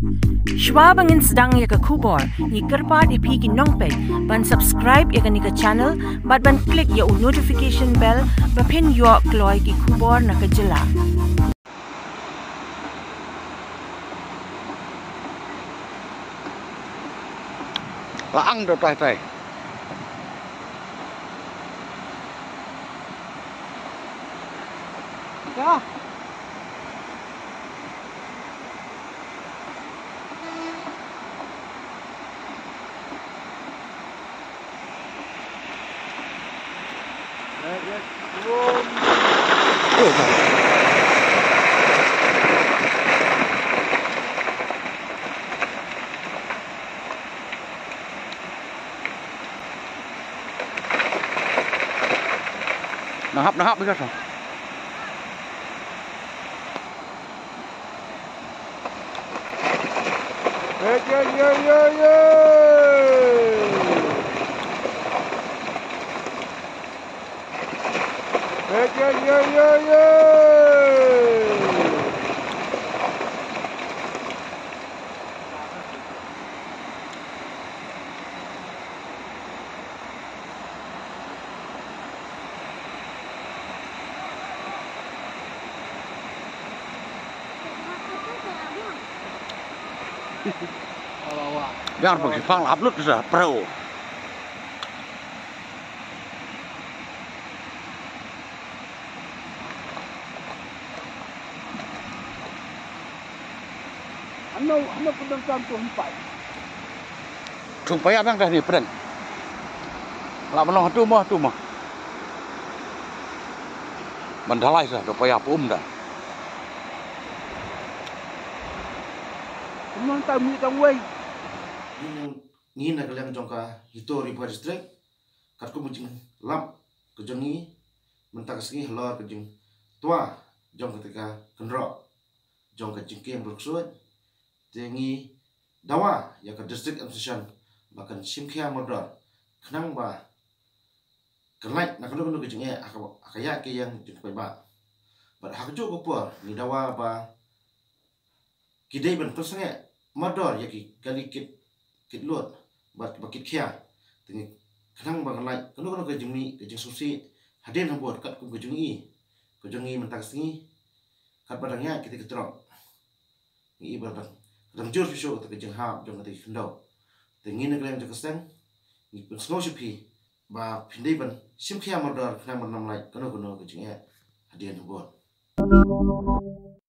Shwa bangin sedang ya ke kubor, ni kerpat ipi ki nongpet, ban subscribe ya ke ni ke channel, ban klik ya notification bell, bapin yo kloy ki kubor na ke jela. Laang dah trai. Ya. Nahap bekas. Biar pergi pang upload sudah pro. Ano pedang tumpai abang dah ni peden. Lah menolong tu mah. Mendalai sah supaya pum dah. Memang tak mi tang wei. Ni nak kalian jongka history pada district kat ko mujing lap ke jongi mentak sengi halor ke jing tua jong ketika kendro jong ke jingkem berksud tengi dawa ya ke district administration bahkan simkhia modal kenang ba kelai nak kena ke jing akaya ke yang jing ba bar hakjo ko por ni dawa ba kidai ben persenge modal ya ki kali kit lot bakit kia tengi kenang bang lai kena ke jemi ke jeng susi haden hambot kat ku ke jengi mentak sengi kat badangnya kita ketrok ni badang kadang jur fisho ke jeng hab jong ke kendau tengi ne klem ke seng ni pun slow shipi ba pindai ban sim kia modal kenang ban nam lai kena ke jeng haden hambot